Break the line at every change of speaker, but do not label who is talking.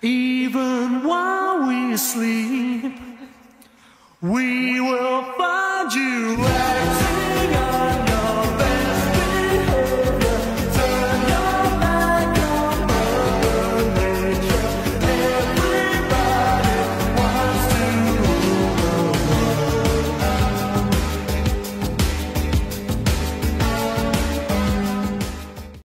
Even while we sleep, we will find you out.